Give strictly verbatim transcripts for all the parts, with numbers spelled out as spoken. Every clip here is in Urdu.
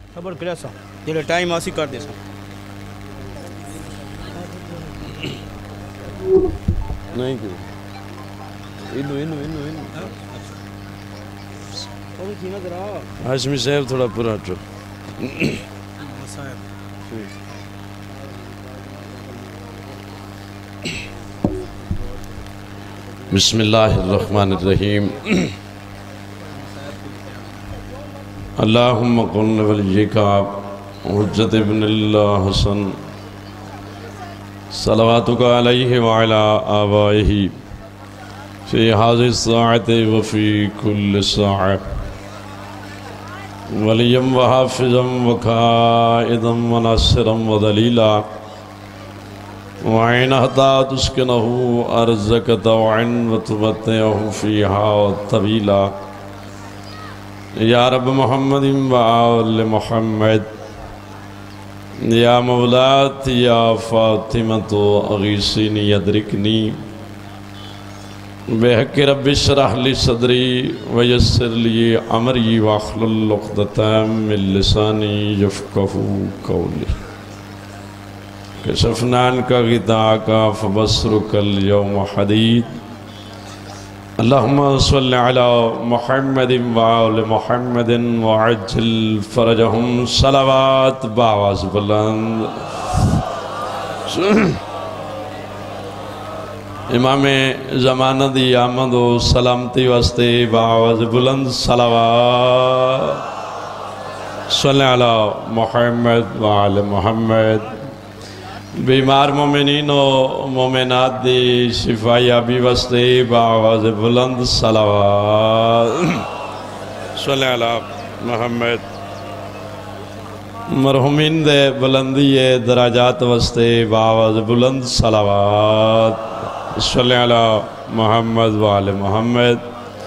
خبر کریا سا جلے ٹائم آسی کر دے سا نہیں کیوں انو انو انو انو ہاشمی صاحب تھوڑا پورا ہٹو بسم اللہ الرحمن الرحیم اللہم قل ولیکا حجت ابن اللہ حسن صلواتک علیہ وعلا آبائہ فی حاضر الساعت وفی کل ساعت ولیم وحافظم وقائدم وناصرم ودلیلا وعین حتا تسکنہو ارزک توعن وتمتعہو فیہا طویلا یا رب محمد و آل محمد یا مولات یا فاطمت اغیثینی ادرکنی بحق رب اشرح لی صدری ویسر لی امری واحلل عقدۃ من لسانی یفقہوا قولی کشفنا عنک غطاءک فبصرک اليوم حدید اللہم صلی علی محمد و آل محمد وعجل فرجہم صلوات باواز بلند امام زمانہ دی آمد و سلامتی واسطے باواز بلند صلوات صلی علی محمد و آل محمد بیمار مومنین و مومنات دی شفایابی واسطے باواز بلند صلوات صلی علی محمد مرحومین دے بلندی دراجات واسطے باواز بلند صلوات صلی علی محمد و آل محمد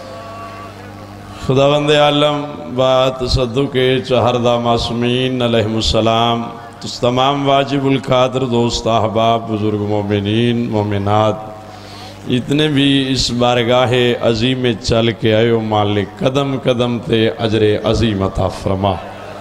خداوند عالم با تصدق چہردہ معصومین علیہ السلام تمام واجب القادر دوست احباب بزرگ مومنین مومنات اتنے بھی اس بارگاہ عظیم چل کے آئے مالک قدم قدم تے اجر عظیم عطا فرما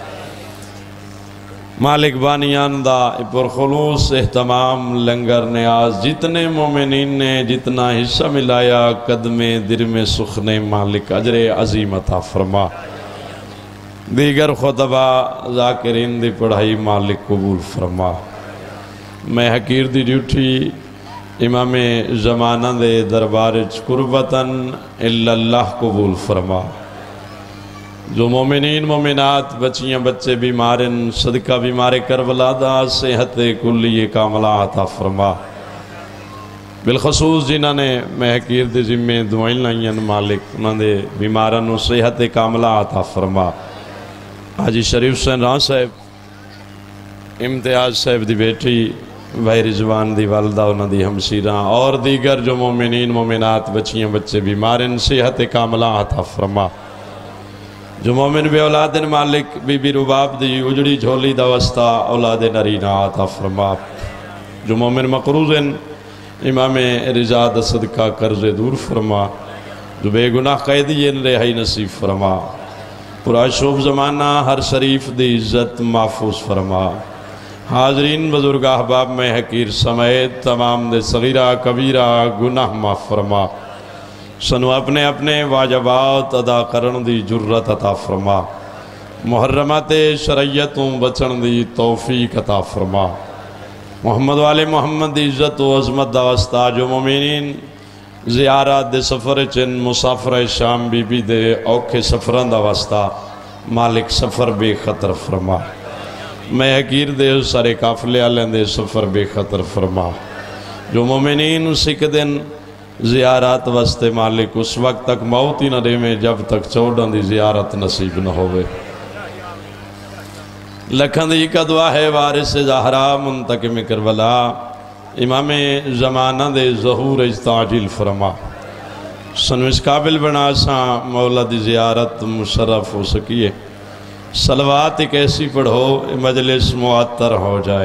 مالک بانیان دا پر خلوص اہتمام لنگر نیاز جتنے مومنین نے جتنا حصہ ملایا قدم درم سخنے مالک اجر عظیم عطا فرما دیگر خطبہ ذاکرین دی پڑھائی مالک قبول فرما میں حقیر دی ڈیوٹی امام زمانہ دے دربارچ قربتاً اللہ قبول فرما جو مومنین مومنات بچیاں بچے بیمارن صدقہ بیمار کربلا دا صحت کلی کاملہ عطا فرما بالخصوص جنہاں نے میں حقیر دی ذمہ دعائیں لائیں مالک انہاں دے بیمارن و صحت کاملہ عطا فرما حاجی شریف حسین راں صاحب امتیاز صاحب دی بیٹی بھائی رضوان دی والدہ انہاں دی ہمشیراں اور دیگر جو مومنین مومنات بچیاں بچے بیمارن صحت کاملہ عطا فرما جو مومن بے اولادن مالک بی بی رباب دی اجڑی جھولی دا وسطہ اولاد نرینہ عطا فرما جو مومن مقروضن امام رضا دا صدقہ قرض دور فرما جو بے گناہ قیدین رہائی نصیب فرما پورا شوب زمانہ ہر شریف دی عزت محفوظ فرما حاضرین بزرگ احباب میں حقیر سمیت تمام دے صغیرہ کبیرہ گناہ معاف فرما سنو اپنے اپنے واجبات ادا کرن دی جرت عطا فرما محرمات شرعیتوں بچن دی توفیق عطا فرما محمد والے محمد دی عزت و عظمت دا واسطہ جو مومنین زیارات دے سفر چن مسافر شام بی بی دے اوکھے سفران دا واسطہ مالک سفر بے خطر فرما میں حقیر دے سارے قافلے آلین دے سفر بے خطر فرما جو مومنین اسی کے دن زیارات واسطے مالک اس وقت تک موت ہی نہ رہے میں جب تک چوڑن دی زیارت نصیب نہ ہوئے لکھن دی کا دعا ہے وارث زہرا منتقم کربلا امام زمانہ دے ظہور اجتاجل فرما سنو اس قابل بنا سا مولا دی زیارت مشرف ہو سکیے صلوات ایک ایسی پڑھو مجلس معطر ہو جائے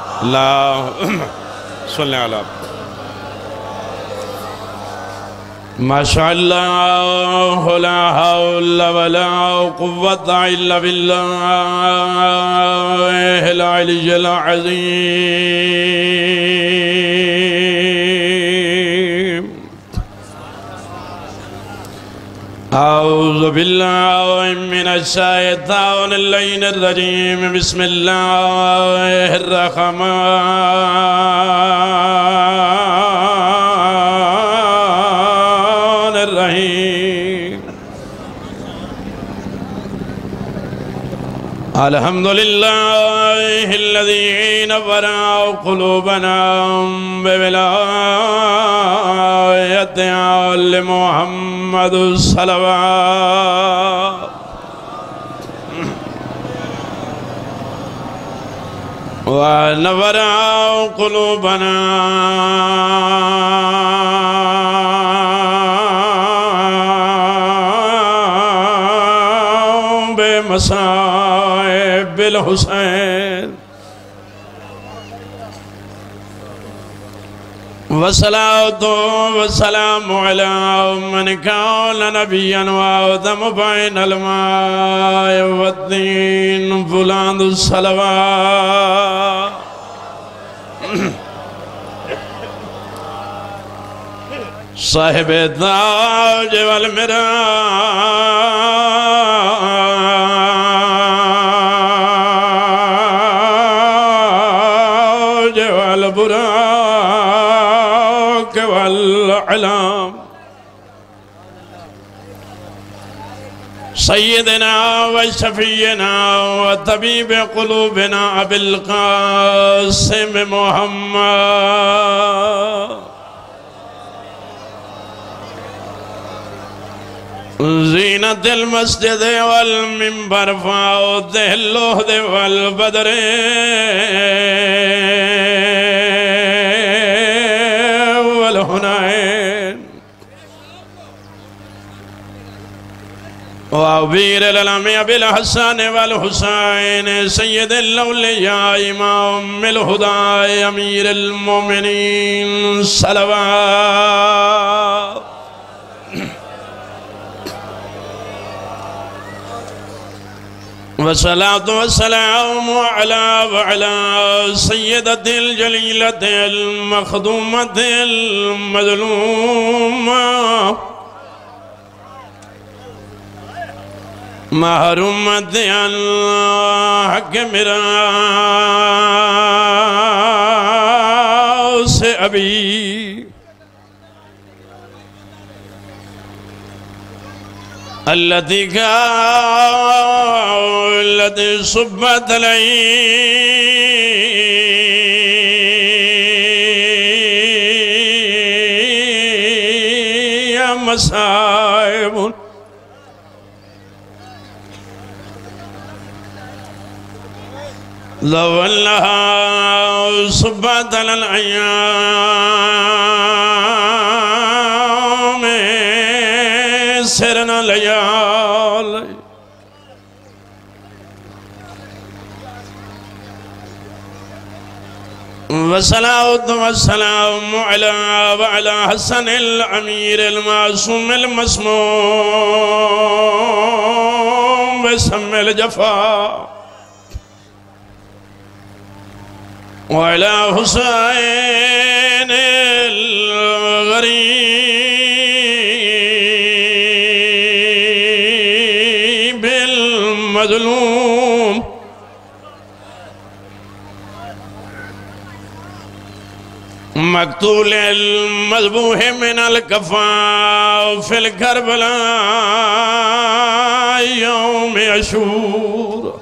اللہ صلی اللہ ماشاء اللہ لا حول ولا قوة الا بالله العلی العظیم اعوذ باللہ من الشیطان اللعین الرجیم بسم اللہ الرحمن الرحیم الحمدللہ الذی نور قلوبنا بولایت آل محمد صلوات ونور قلوبنا بمصائب الحسین والصلاة والسلام على من كان نبيا وآدم بين الماء والدين فلان الصلوات صاحب التاج والمراج والبراق والعلام سيدنا وشفينا وطبيب قلوبنا أبي القاسم محمد زینت المسجد والمنبر فاوت اللہد والبدر والحنین وعبیر العلم ابی الحسن والحسین سید الاولیاء امام الہدى امیر المومنین صلوات والصلاة والسلام على وعلى سيدة الجليلة المخدومة المظلومة محرومة الحق مراس أبي التي كان التي صبت لي مصائب لو أنها صبت على الأيام سرنا ليالي والصلاة والسلام على وعلى حسن الأمير المعصوم المسموم بسم الجفا وعلى حسين الغريب المظلوم مقتول المذبوح من الكفا في الكربلاء يوم عاشور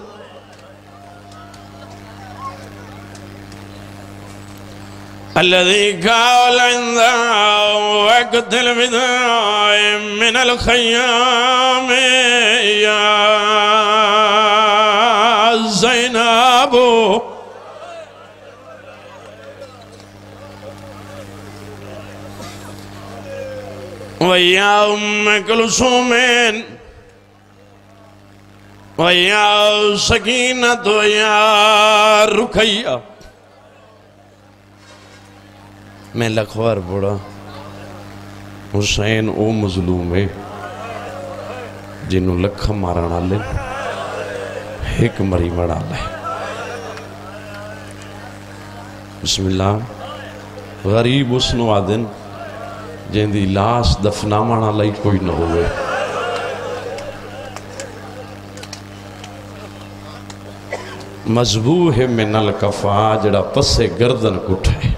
الذي قال عند وقت الوداع من الخيام يا زينب ويا أم كلثوم ويا سكينة ويا رقية میں لکھوار بڑا حسین او مظلوم ہے جنہوں لکھا مارنا لے ایک مری مڑا لے. بسم اللہ. غریب اس نو آدن جن دی لاس دفنامانا لئی کوئی نہ ہوئے. مذبوح من الکفا جڑا پس گردن کٹھے.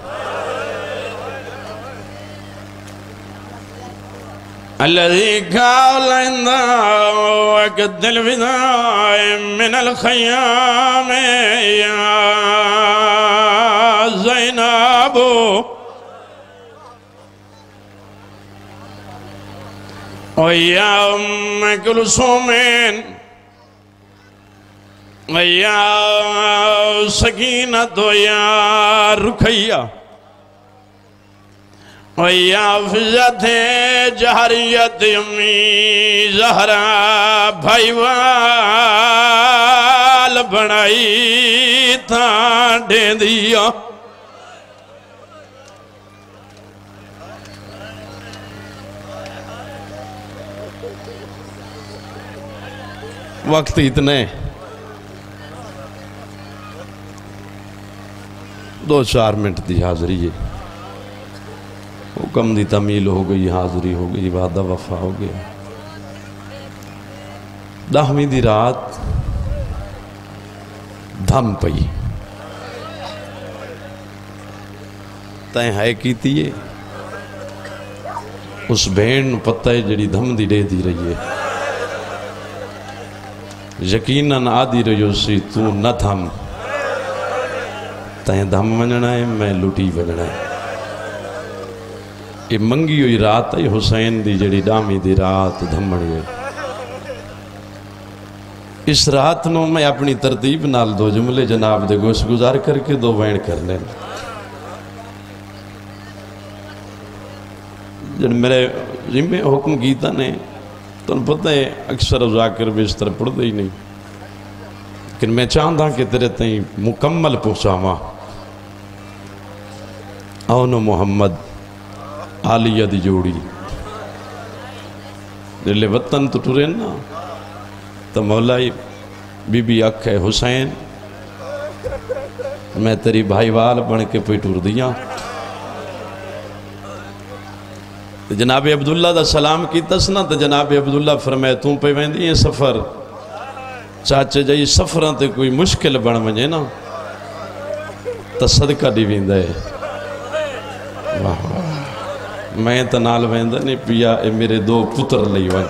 الذي قال عند وقت الوداع من الخيام يا زينب ويا أم كلثوم ويا سكينة ويا رقية وَيَا فِزَتِ جَہَرِيَتِ امی زہرا بھائی وال بنائی تھا دے دیا. وقت اتنے دو چار منٹ دی حاضری ہے. حکم دی تمیل ہو گئی، حاضری ہو گئی، وعدہ وفا ہو گیا. دہویں دی رات دھم پئی تائیں ہائے کیتی ہے. اس بھین پتہ ہے جڑی دھم دی دے دی رہی ہے. یقیناً آدھی رہی سی تو نہ تھم تائیں دھم ونجنا ہے میں لٹی ونجنا ہے. یہ منگی ہوئی رات ہے حسین دی جڑی ڈامی دی رات دھمڑی ہے. اس رات نو میں اپنی ترتیب نال دو جملے جناب دے گوش گزار کر کے دو وین کر لیں. جن میرے ذمہ حکم کیتا نے تو ان پتہ ہے اکثر ذاکر بھی اس طرح پڑھ دے ہی نہیں، لیکن میں چاہتا کہ تیرے تئیں مکمل پہنچا ماں. اونو محمد عالیہ دی جوڑی جلے وطن تو ٹورے نا تو مولائی بی بی اکھ ہے حسین میں تیری بھائی وال بن کے پہ ٹور دیا. جناب عبداللہ دا سلام کی تسنا تو جناب عبداللہ فرمائے توں پہ ویندی ہیں سفر چاچے جائی سفران تے کوئی مشکل بن مجھے نا تو صدقہ دی ویندہ ہے. واہ واہ میں تنال ویندہ نہیں پیا اے میرے دو پتر لئی ون.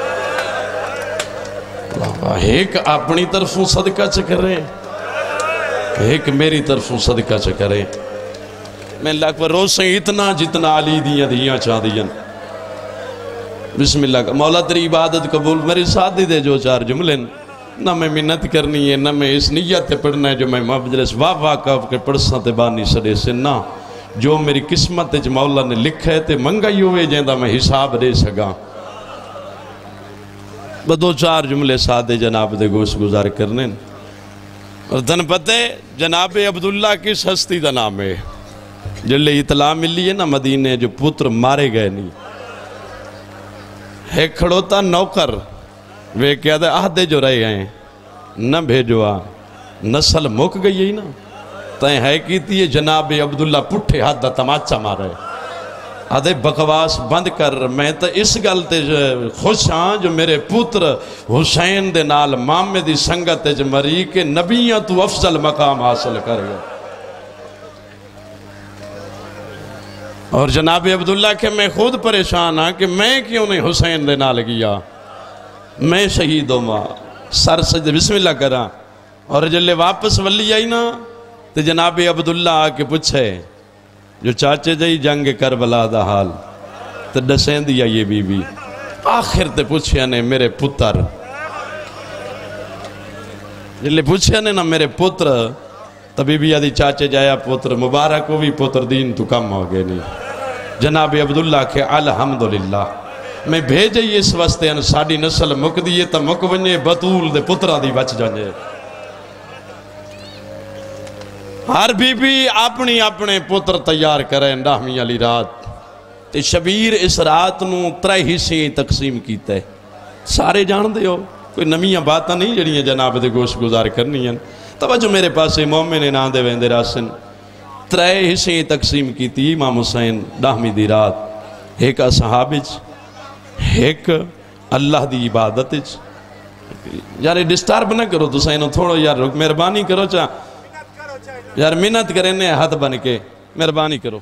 ایک اپنی طرفوں صدقہ چکرے ایک میری طرفوں صدقہ چکرے. میں اللہ اکبر روز سے اتنا جتنا علی دیاں دیاں چاہ دیاں. بسم اللہ مولا تیری عبادت قبول میرے ساتھ دے جو چار جملے نہ میں منت کرنی ہے نہ میں اس نیت پڑھنا ہے جو میں مجلس واہ واہ کاف کے پڑھساں تے بانی سڑے سے نہ جو میری قسمت جو مولا نے لکھا ہے تے منگائی ہوئے جیندہ میں حساب دے سکا. دو چار جملے سادے جناب دے گوش گزار کرنے. اور دن پتے جناب عبداللہ کس ہستی دا نام ہے جلے اطلاع ملی ہے نا مدینے جو پتر مارے گئے نہیں ہے کھڑوتا نوکر وہ کیا دے آدھے جو رہے گئے نہ بھیجوا نسل مک گئی ہے نا تائیں ہے کیتی ہے جناب عبداللہ پٹھے ہاتھ دا تماچا مارے آدھے بکواس بند کر. میں تو اس گلتے خوش ہاں جو میرے پتر حسین دے نال مامے دی سنگت جو مری کے نبیاں تو افضل مقام حاصل کر گئے. اور جناب عبداللہ کہ میں خود پریشان ہاں کہ میں کیوں نہیں حسین دے نال گیا. میں شہید ہوں ماں سر سجدے بسم اللہ کرا. اور جلے واپس ولی آئی نا تو جناب عبداللہ آ کے پوچھے جو چاچے جائی جنگ کربلا دا حال تو ڈسین دیا یہ بی بی. آخر تے پوچھے نے میرے پتر جلے پوچھے نے نا میرے پتر تو بی بی آدھی چاچے جایا پتر مبارک کو بھی پتر دین تو کم ہو گئے نہیں. جناب عبداللہ کہ الحمدللہ میں بھیجے اس واسطے ان ساڑی نسل مک دیئے تا مک ونجے بطول دے پترہ دی بچ جانے. ہر بی بی اپنی اپنے پتر تیار کریں ڈاہمی علی رات تے شبیر اس رات نو ترے حصے تقسیم کیتا ہے. سارے جان دے ہو، کوئی نمیاں باتاں نہیں جڑیاں جناب دے گوش گزار کرنی ہیں. توجہ میرے پاس مومن نام دے ویندے راسن ترے حصے تقسیم کیتی امام حسین دہویں دی رات. ایک اصحابچ، ایک اللہ دی عبادتچ. یار ڈسٹرب نہ کرو تو سینو تھوڑو یار مہربانی کرو چاہ یار منت کرنے ہاتھ بن کے مہربانی کرو.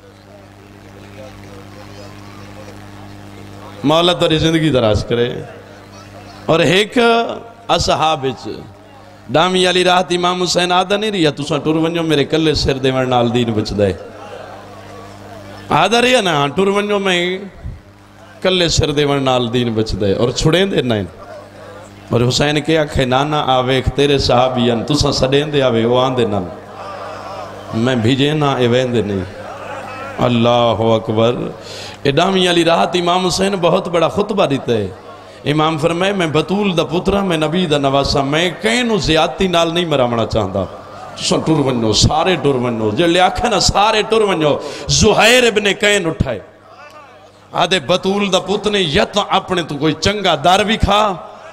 مولا تاری زندگی دراز کرے. اور ایک اصحابچ ڈامی علی رات امام حسین آدھا نہیں رہیا تُساں ٹور ونجو میرے کلے سر دے ورنال دین بچ دے آدھا رہیا نا ٹور ونجو میں کلے سر دے ورنال دین بچ دے اور چھڑیں دے نائن. اور حسین کے آکھے نانا آویک تیرے صحابیان تُساں سڑیں دے آوے وہ آن دے نانا میں بھیجے نا اے وین دے نہیں. اللہ اکبر. ڈامی علی رات امام حسین بہت بڑا خطبہ دیتا ہے. امام فرمائے میں بطول دا پترہ میں نبی دا نواسا میں کینو زیادتی نال نہیں مرامنا چاہتا. تُساں ٹور ونجو سارے ٹور ونجو جو لے آکھے نا سارے ٹور ونجو. زہیر ابن کین اٹھائے آدھے بطول دا پتنے یا تو اپنے تو کوئی چنگا دار بھی کھا.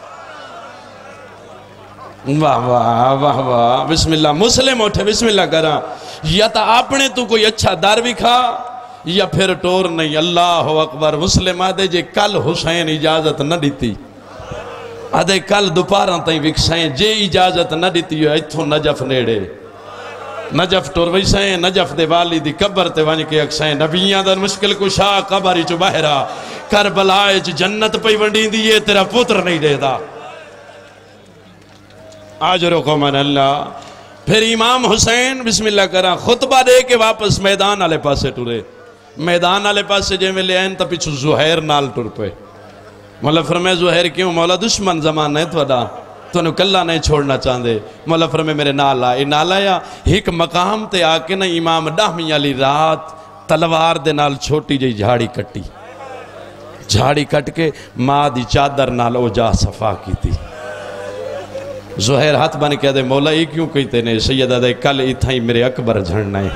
واہ واہ واہ واہ بسم اللہ. مسلم اٹھے بسم اللہ کرا. یا تا اپنے تو کوئی اچھا دار بھی کھا یا پھر ٹور نہیں. اللہ اکبر. مسلم آدھے جے کل حسین اجازت نہ دیتی آدھے کل دوپارہ تائیں وکسائیں جے اجازت نہ دیتی ہو ایتھوں نجف نیڑے نجف ٹور ویسائیں نجف دے والی دی قبر تے وانج کے اکسائیں نبیان در مشکل کشا قبری چو باہرہ کربلائے چ جنت پہ ونڈین دیئے تیرا پتر نہیں دے دا. آج رکو من اللہ. پھر امام حسین بسم اللہ کرا خطبہ دے کے واپس میدان آلے پاسے ٹورے. میدان آلے پاسے جے میں لے آئین تا پیچھو زہیر نال ٹور پہ. مولا فرمائے زہیر کیوں؟ مولا دشمن زمان ہے تو ادا تو انہوں کلہ نہیں چھوڑنا چاہندے. مولا فرمائے میرے نال آئے نال آیا ایک مقام تے آکے نا امام دہویں علی رات تلوار دے نال چھوٹی جی جھاڑی کٹی. جھاڑی کٹ کے ماں دی چادر نال او جا صفا کی تھی. زہیر ہاتھ بن کے دے مولا یہ کیوں کہتے نے؟ سیدہ دے کل اتھائی میرے اکبر جھڑنا ہے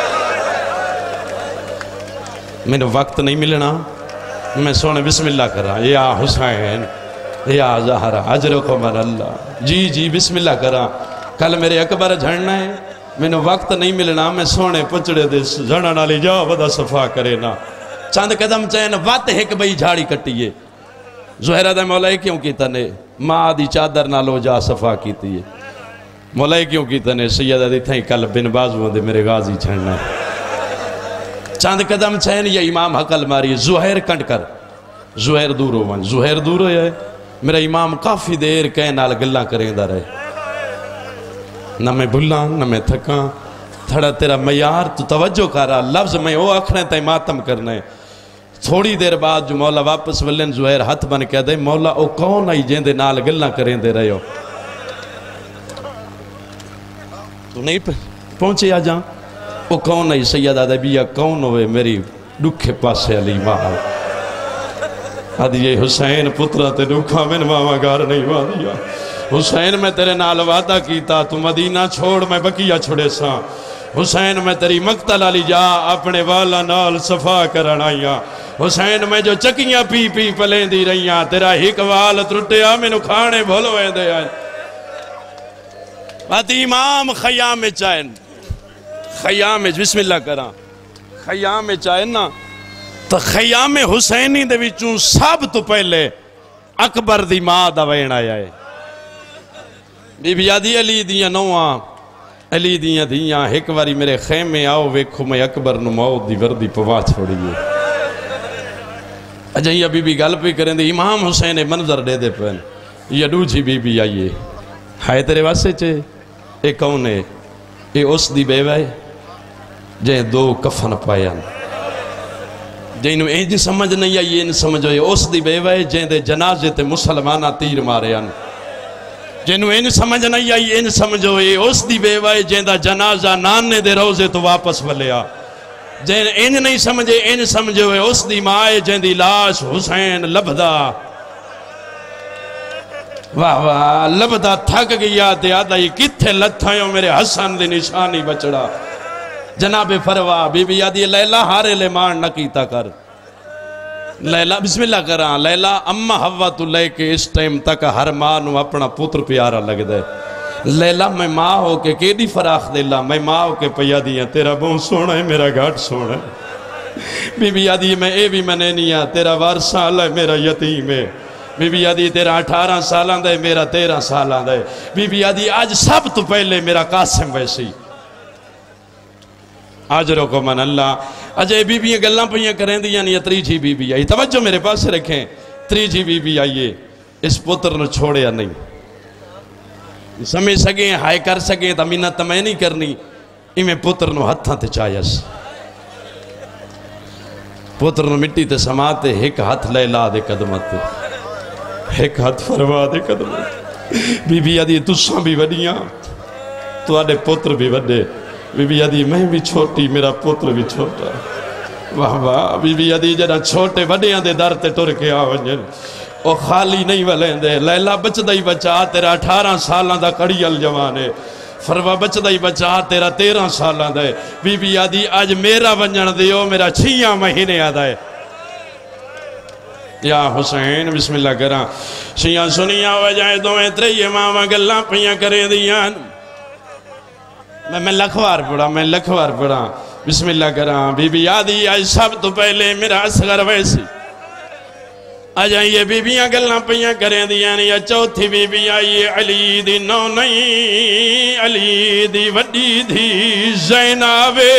میں نے وقت نہیں ملنا. میں سونے بسم اللہ کر رہا یا حسین یا زہرہ اجرکم من اللہ. جی جی بسم اللہ کر رہا کل میرے اکبر جھڑنا ہے میں نے وقت نہیں ملنا. میں سونے پچڑے دے جھڑنا نالی جا ودا صفا کرے نا چاند قدم چین وات ایک بھئی جھاڑی کٹیے. زہرہ دے مولا کیوں کیتا نے؟ ماں دی چادر نالو جا صفا کیتی ہے. مولا کیوں کیتا نے؟ سیدہ دی تھیں کل بن بازوان دے میرے غازی چھڑنا ہے. چاند قدم چھین یا امام حقل ماری زہیر کنٹ کر زہیر دور ہو ون زہیر دور ہو ہے. میرا امام کافی دیر کہے نال گلہ کریں دا رہے. نہ میں بھلاں نہ میں تھکاں تھڑا تیرا میار تو توجہ کرا لفظ میں او اکھنے تے ماتم کرنے. تھوڑی دیر بعد جو مولا واپس ولن زہیر ہاتھ بن کے دے مولا او کون آئی جین دے نال گلہ کریں دے رہے ہو؟ تو نہیں پہنچے آ جاں او کون آئی؟ سیدہ دے بیا کون ہوئے میری دکھے پاسے علی ماں آدھی یہ حسین پترہ تے دکھا من ماما گار نہیں وادیا. حسین میں تیرے نال وعدہ کیتا تو مدینہ چھوڑ میں بقیہ چھوڑے ساں. حسین میں تیری مقتل علی جا اپنے والا نال صفا کرن آئیا. حسین میں جو چکیاں پی پی پلیں دی رہیاں تیرا ہی کوال ترٹیا میں نو کھانے بھولوے دے آئے. بات امام خیام چاہن خیام بسم اللہ کران خیام چاہن نا تو خیام حسینی دے وچوں سب تو پہلے اکبر دی ماں دا وین آیا ہے. بی بی آدھی علی دیاں نوہاں علی دیاں دیاں ایک واری میرے خیمے آؤ ویکھو میں اکبر نو موت دی وردی پوا چھوڑیے. اجھا یہ بی بی گل پہ کریں دے امام حسین منظر دے دے پہن یہ دوجھی بی بی آئیے ہائے تیرے واسے چھے اے کون ہے؟ اے اس دی بے وائے جائیں دو کفن پائیاں جائنو اینج سمجھ نہیں آئی این سمجھو اے اس دی بے وائے جائیں دے جنازے تے مسلمانہ تیر مارے آن. جنو این سمجھ نہیں آئی این سمجھو اے اس دی بے وائے جائیں دا جنازہ نانے دے روزے تو واپس ولیا. جائیں این نہیں سمجھے این سمجھو اے اس دی مائے جائیں دی لاش حسین لبدا واہ واہ لبدا تھک گیا تے آدھا یہ کتھے لتھائیوں میرے حسن دی نشانی بچڑا. جناب فروا بی بی آدھی لیلہ ہارے لے مان نہ کیتا کر لیلا بسم اللہ کراں لیلا اما حوا تو لے کے اس ٹائم تک ہر ماں نو اپنا پتر پیارا لگ دے لیلا میں ماں ہو کے کیڑی فراخ دیلا میں ماں ہو کے پیا دیا تیرا بہن سونا ہے میرا گھاٹ سونا ہے بی بی آدھی میں اے بھی میں نہیں ہاں تیرا وارثہ ہے میرا یتیم ہے بی بی آدھی تیرا اٹھارہ سالان دے میرا تیرہ سالان دے بی بی آدھی آج سب تو پہلے میرا قاسم ویسی آج رکو من اللہ اجے بی بی گلاں پہیاں کریں دی یعنی تری جی بی بی آئی توجہ میرے پاس سے رکھیں تری جی بی بی آئیے اس پتر نے چھوڑے یا نہیں سمجھ سکیں ہائے کر سکیں تا منت میں نہیں کرنی ایمیں پتر نو ہتھاں تے چایس پتر نو مٹی تے سماتے ایک ہاتھ لیلا دے قدمت ایک ہاتھ فرما دے قدمت بی بی آدھی تساں بھی وڈیاں تو آدھے پتر بھی وڈے بی بی آدھی میں بھی چھوٹی میرا پتر بھی چھوٹا واہ واہ بی بی آدھی جڑا چھوٹے وڈیاں دے در تے ٹر کے آونجن او خالی نہیں ولین دے لیلا بچ دائی بچا تیرا اٹھارہ سالان دا کڑیل جوانے فروا بچ دائی بچا تیرا تیرہ سالان دے بی بی آدھی آج میرا ونجن دیو میرا چھیاں مہینے آدھائے یا حسین بسم اللہ کراں چھیاں سنیاں وجائے دویں تریے ماما گلاں پہیاں کریں دیاں میں میں لکھوار پڑھا میں لکھوار پڑھا بسم اللہ کراں بی بی آدھی آج سب تو پہلے میرا اصغر ویسی آج آئیے بی بیاں گلنا پہیاں کریں دیاں یا چوتھی بی بی آئیے علی دی نو نہیں علی دی وڈی دی زینابے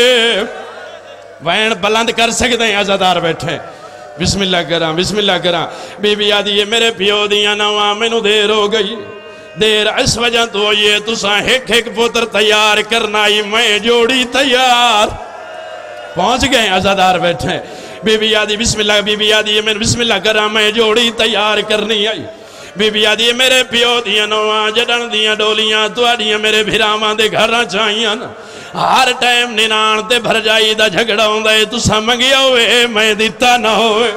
وین بلند کر سکتے ہیں عزادار بیٹھے بسم اللہ کراں بسم اللہ کراں بی بی آدھی میرے پیو دیاں نواں میں نو دیر ہو گئی دیر اس وجہ تو یہ تساں ایک ایک پتر تیار کرنا ہی میں جوڑی تیار پہنچ گئے عزادار بیٹھے بی بی آدھی بسم اللہ بی بی آدھی میں بسم اللہ کراں میں جوڑی تیار کرنی آئی بی بی آدھی میرے پیو دیاں نواں جڑن دیاں ڈولیاں تو آدھیاں میرے بھیرامان دے گھراں چاہیاں ہر ٹائم نینان تے بھر جائی دا جھگڑا ہوں دے تساں منگیا ہوئے میں دیتا نہ ہوئے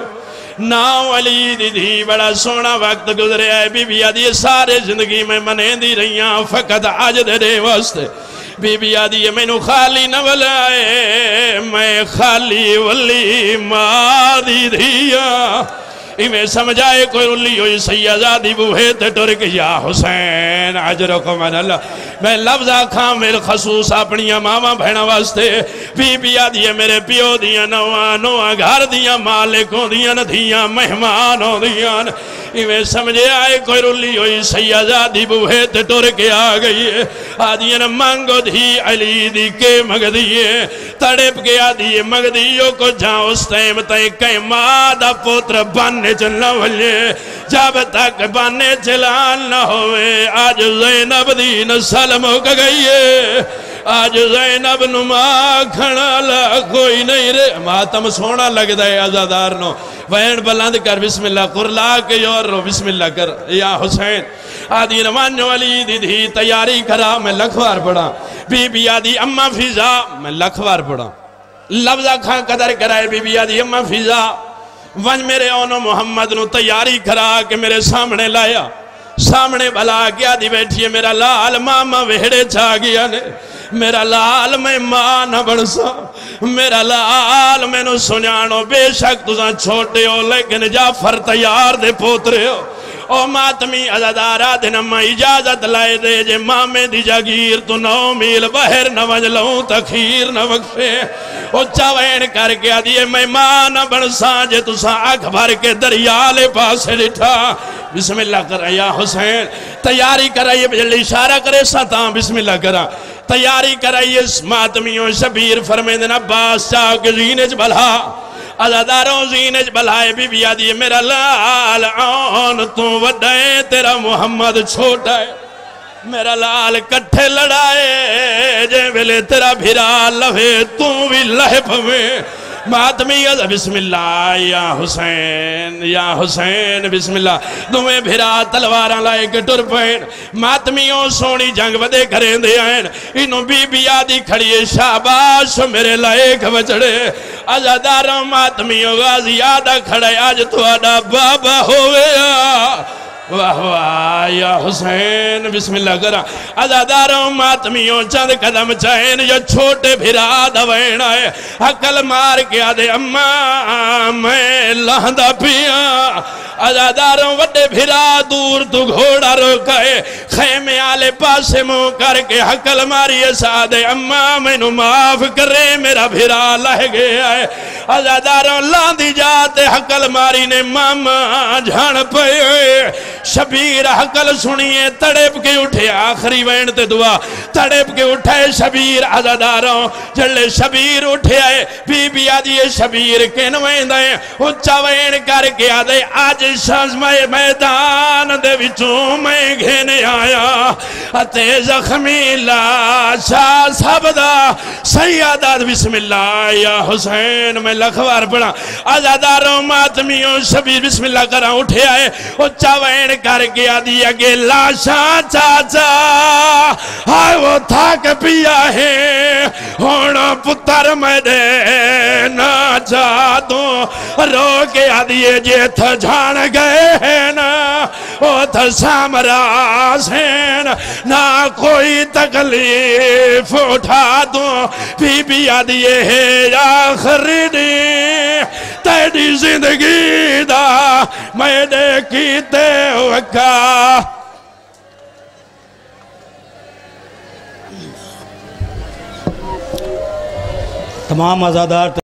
ناؤ علی دی دی بڑا سونا وقت گزرے آئے بی بی آدھی سارے زندگی میں منیں دی رہیاں فقط آج دے دے واسطے بی بی آدھی میں نو خالی نہ ولائے میں خالی ولی ماں دی دیا ایمیں سمجھائے کوئی رلی ہوئی سیدادی بوہے تے ٹرک یا حسین عجرکم من اللہ میں لفظ آکھاں میرے خصوص اپنی ماما بھینا واسطے بی بی آدھی میرے پیو دیاں نواں نواں گھر دیاں مالکوں دیاں ندیاں مہمانوں دیاں ایمیں سمجھے آئے کوئی رلی ہوئی سیدادی بوہے تے ٹرک آ گئی آدھیاں مانگو دھی علی دی کے مگ دیئے تڑپ کے آدھی مگ دیئے کو جاؤ اس ٹائم تے کئی مادہ پوتر بانے چلنا والے جب تک بانے چلان نہ ہوئے آج زینب دین سلم ہو گئی ہے آج زینب نما کھڑا لا کوئی نہیں رے ماتم سونا لگ دائے عزادار نو وین بلند کر بسم اللہ قرلا کے یور رو بسم اللہ کر یا حسین آدھی نمان والی دی دی تیاری کرا میں لکھوار پڑھا بی بی آدھی اممہ فیضا میں لکھوار پڑھا لفظہ کھاں قدر کرائے بی بی آدھی اممہ فیضا ون میرے اونو محمد نو تیاری کرا کہ میرے سامنے لایا سامنے بھلا کیا دی بیٹھئے میرا لال ماما ویڑے چھا گیا نے میرا لال میں ماں نہ بڑھسا میرا لال میں نو سنیانو بے شک تُساں چھوٹے ہو لیکن جعفر تیار دے پوترے ہو او ماتمی عزادارہ دن اما اجازت لائے دے جے مامے دی جاگیر تو نو میل بہر نہ وجلوں تخیر نہ وقفے او چاوین کر کے آدھیے میں ماں نہ بڑھساں جے تُساں آنکھ بھر کے دریالے پاسے لٹھا بسم اللہ کر یا حسین تیاری کرائیے بجلی اشارہ کرے ساتاں بسم اللہ کرا تیاری کرائیے ماتمیوں شبیر فرمیدن عباس چاہ کے زینج بلھا عزاداروں زینج بلھائے بی بی آدھی میرا لال آن تو وڈائے تیرا محمد چھوٹا ہے میرا لال کٹھے لڑائے جے ویلے تیرا بھیرا لہے تو بھی لہے پھوے ماتمی عزا بسم اللہ یا حسین یا حسین بسم اللہ دویں بھیرا تلواراں لائے کے ٹر پہن ماتمیوں سونی جنگ ودے کریں دے آئیں انہوں بی بی آدھی کھڑیے شاباش میرے لائے کھوچڑے عزاداراں ماتمیوں غازی آدھا کھڑے آج تو آدھا بابا ہوئے واہ واہ یا حسین بسم اللہ کرا عزاداروں ماتمیوں چند قدم چاہین جو چھوٹے بھرا دوین آئے حقل مار کے آدھے اماں میں لہندہ پیا عزاداروں وڈے بھرا دور تو گھوڑا روکائے خیمے آلے پاسے مو کر کے حقل ماری سادے اماں میں نو معاف کرے میرا بھرا لہ گیا ہے عزاداروں لاندی جاتے حقل ماری نے ماما جھان پئے شبیر حقل سنیے تڑپ کے اٹھے آخری وین تے دعا تڑپ کے اٹھے شبیر عزاداروں جلے شبیر اٹھے آئے بی بی آدھیے شبیر کن وین دائیں اچھا وین کر کے آدھے آج شاز میں میدان دے وچوں میں گھینے آیا اتے زخمی لاشا سبدا سیادات بسم اللہ یا حسین میں لکھوار پڑھا عزاداروں ماتمیوں شبیر بسم اللہ کرا اٹھے آئے اچھا وین کر کے آدھی اگے لاشا چاچا آئے وہ تھاک پیا ہے ہونا پتر میں دے نا جا دوں رو کے آدھی جے تھا جھان گئے ہیں نا وہ تھا سامراز ہیں نا کوئی تکلیف اٹھا دوں بی بی آدھی ہے آخری دی تیری زندگی دا میں دیکھی تے وکا تمام آزادار